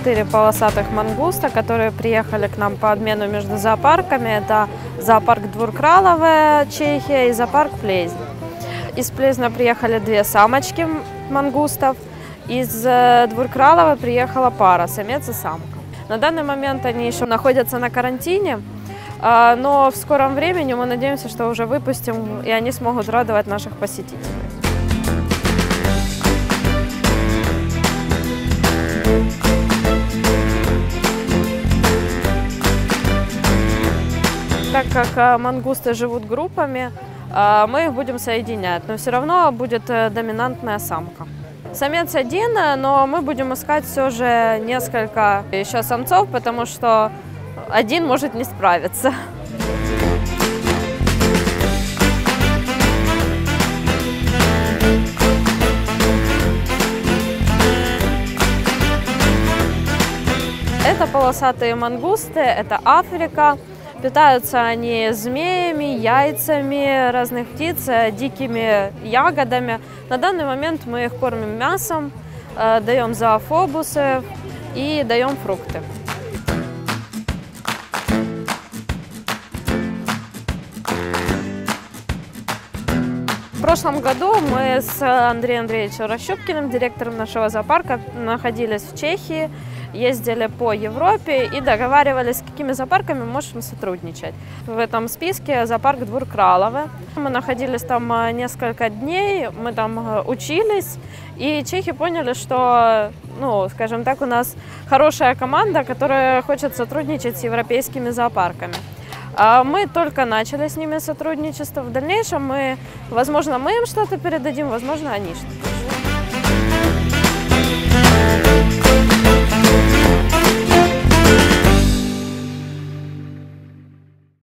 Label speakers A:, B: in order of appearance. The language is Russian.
A: 4 полосатых мангуста, которые приехали к нам по обмену между зоопарками. Это зоопарк Двур-Кралове, Чехия, и зоопарк Плезнь. Из Плезня приехали 2 самочки мангустов. Из Двур-Кралове приехала пара, самец и самка. На данный момент они еще находятся на карантине, но в скором времени мы надеемся, что уже выпустим, и они смогут радовать наших посетителей. Так как мангусты живут группами, мы их будем соединять, но все равно будет доминантная самка. Самец один, но мы будем искать все же несколько еще самцов, потому что один может не справиться. Это полосатые мангусты, это Африка. Питаются они змеями, яйцами разных птиц, дикими ягодами. На данный момент мы их кормим мясом, даем зоофобусы и даем фрукты. В прошлом году мы с Андреем Андреевичем Рощупкиным, директором нашего зоопарка, находились в Чехии, ездили по Европе и договаривались, с какими зоопарками мы можем сотрудничать. В этом списке зоопарк Двур-Кралове. Мы находились там несколько дней, мы там учились, и чехи поняли, что, скажем так, у нас хорошая команда, которая хочет сотрудничать с европейскими зоопарками. Мы только начали с ними сотрудничество. В дальнейшем возможно, мы им что-то передадим, возможно, они что-то.